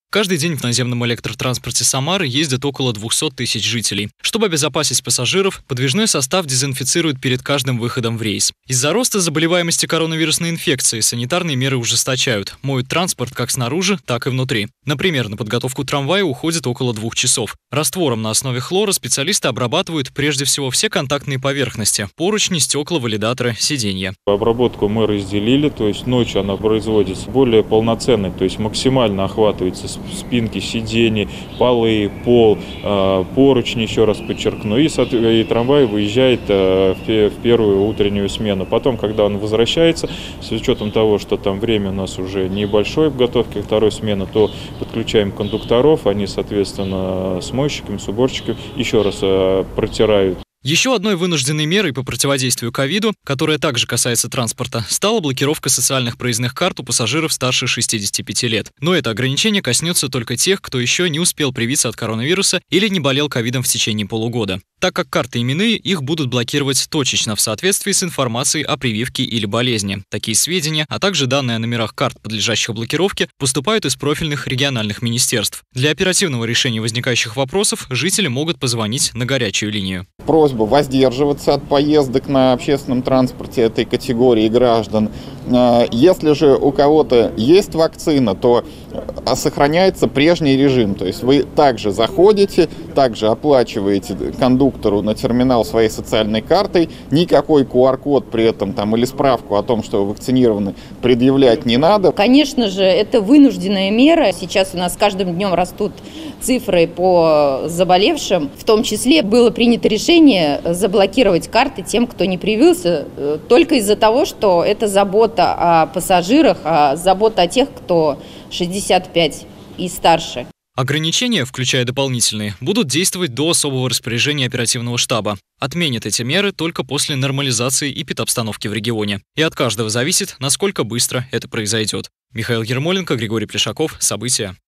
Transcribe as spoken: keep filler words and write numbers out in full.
Каждый день в наземном электротранспорте Самары ездят около двухсот тысяч жителей. Чтобы обезопасить пассажиров, подвижной состав дезинфицируют перед каждым выходом в рейс. Из-за роста заболеваемости коронавирусной инфекцией санитарные меры ужесточают. Моют транспорт как снаружи, так и внутри. Например, на подготовку трамвая уходит около двух часов. Раствором на основе хлора специалисты обрабатывают прежде всего все контактные поверхности – поручни, стекла, валидаторы, сиденья. Обработку мы разделили, то есть ночью она производится более полноценной, то есть максимально охватывается спинки, сидений, полы, пол, поручни, еще раз подчеркну, и, и трамвай выезжает в первую утреннюю смену. Потом, когда он возвращается, с учетом того, что там время у нас уже небольшое в подготовке второй смены, то подключаем кондукторов, они, соответственно, с мойщиками, с уборщиками еще раз протирают. Еще одной вынужденной мерой по противодействию ковиду, которая также касается транспорта, стала блокировка социальных проездных карт у пассажиров старше шестидесяти пяти лет. Но это ограничение коснется только тех, кто еще не успел привиться от коронавируса или не болел ковидом в течение полугода. Так как карты именные, их будут блокировать точечно в соответствии с информацией о прививке или болезни. Такие сведения, а также данные о номерах карт, подлежащих блокировке, поступают из профильных региональных министерств. Для оперативного решения возникающих вопросов жители могут позвонить на горячую линию. Просьба воздерживаться от поездок на общественном транспорте этой категории граждан. Если же у кого-то есть вакцина, то сохраняется прежний режим. То есть вы также заходите, также оплачиваете кондуктору на терминал своей социальной картой. Никакой ку ар код при этом там, или справку о том, что вы вакцинированы, предъявлять не надо. Конечно же, это вынужденная мера. Сейчас у нас с каждым днем растут цифры по заболевшим. В том числе было принято решение заблокировать карты тем, кто не привился, только из-за того, что это забота о пассажирах, а забота о тех, кто шестьдесят пять и старше. Ограничения, включая дополнительные, будут действовать до особого распоряжения оперативного штаба. Отменят эти меры только после нормализации эпидобстановки в регионе. И от каждого зависит, насколько быстро это произойдет. Михаил Ермоленко, Григорий Плешаков. События.